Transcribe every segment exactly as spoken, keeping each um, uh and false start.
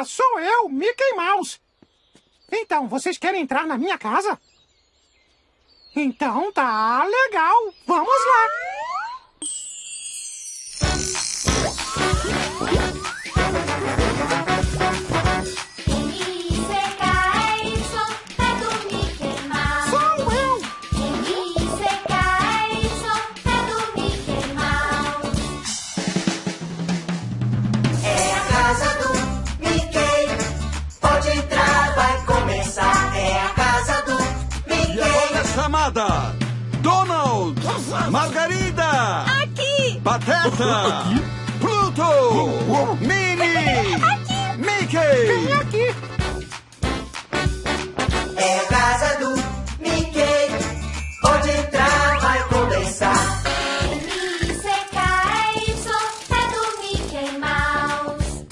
Olá, sou eu, Mickey Mouse. Então, vocês querem entrar na minha casa? Então tá legal, vamos lá. Chamada Donald, Margarida, aqui, Pateta, aqui? Pluto, Minnie, aqui. Mickey. Vem aqui. É a casa do Mickey. Pode entrar, vai começar. M C K Y é do Mickey Mouse.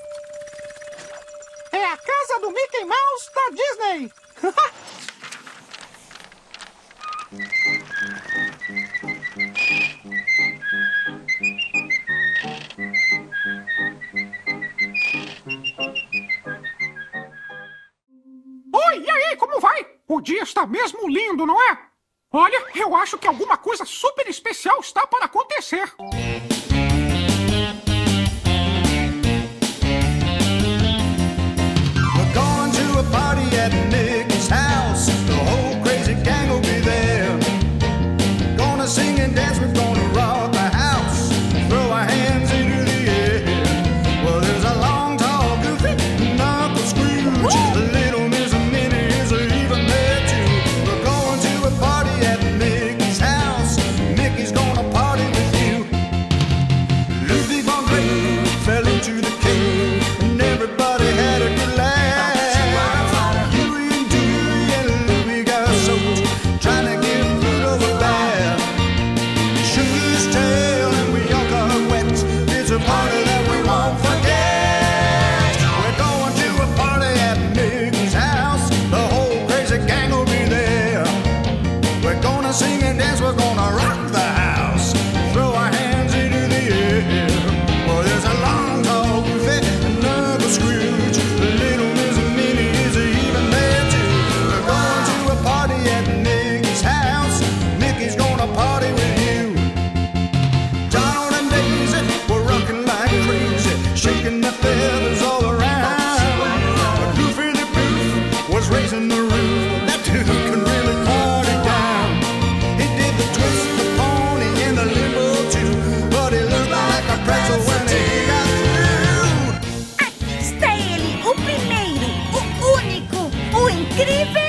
É a casa do Mickey Mouse da Disney. Oi, e aí, como vai? O dia está mesmo lindo, não é? Olha, eu acho que alguma coisa super especial está para acontecer. We're going to a party at Mickey's house. The whole crazy gang will be there. Gonna sing and dance, we're gonna rock the house. Throw our hands into the air. Well, there's a long, tall, goofy Uncle Scrooge. Little Miss Minnie is even there too. We're going to a party at Mickey's house. Mickey's gonna party with you. Ludwig von Drake fell into the cave, and everybody had a good laugh. Huey and Dewey and Louie got soaked, trying to get rid of a bath. Shook his tail and we all got wet. It's a party that we won't forget. We're going to a party at Mickey's house. The whole crazy gang will be there. We're gonna sing and dance, we're gonna rock the house. Throw our hands into the air. Well, there's a long, tall, goofy Uncle Scrooge. Little Miss Minnie is even there too. We're going to a party at Mickey's house. Mickey's gonna party with you. Donald and Daisy were rocking like crazy, shaking their feathers all around. But Goofy the Goof was raising the roof. That dude can really party down. He did the twist, the pony, and the limbo too. But he looked like a pretzel when he got through. Aqui está ele, o primeiro, o único, o incrível.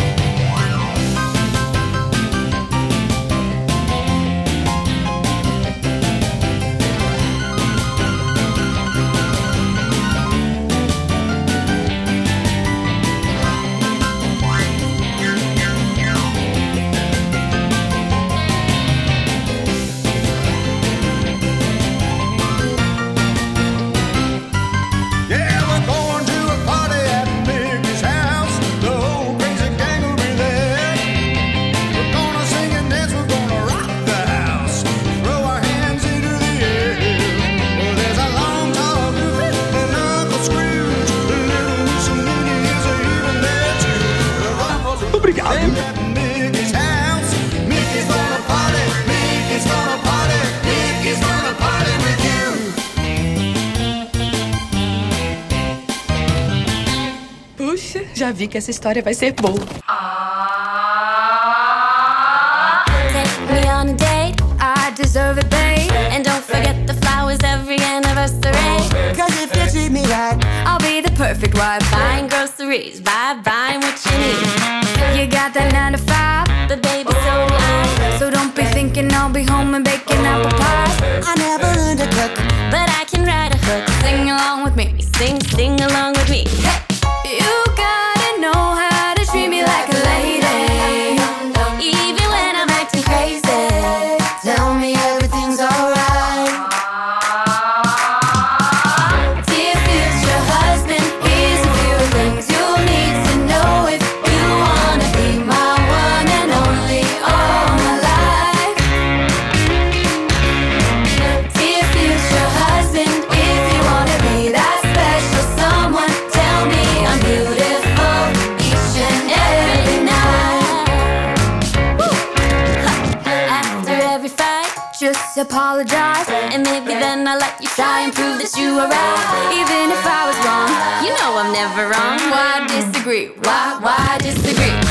Yeah, we're going to a party at Mickey's house. The whole crazy gang will be there. We're gonna sing and dance, we're gonna rock the house. Throw our hands into the air. Well, there's a long, tall, goofy and Uncle Scrooge. The little Miss Minnie is even there too. We're Obrigado. at Mickey's house. Mickey's gonna party. Mickey's gonna party. Mickey's gonna party with you. Puxa, já vi que essa história vai ser boa. Take me on a date, I deserve it, babe. And don't forget the flowers every anniversary. Cause if you treat me right, I'll be the perfect wife, buying groceries, buy, buying what you need. You got that nine to five, but baby, so do I. So don't be thinking I'll be home and baking apple pies. I never learned to cook, but I can write a hook. Sing along with me, sing, sing along with me. Hey! You gotta know how to treat me like a lady, even when I'm acting crazy. Tell me everything's alright. Dear future husband, here's a few things you'll need to know if you and maybe then I'll let you try and prove that you were right. Even if I was wrong, you know I'm never wrong. Why disagree? Why, why disagree?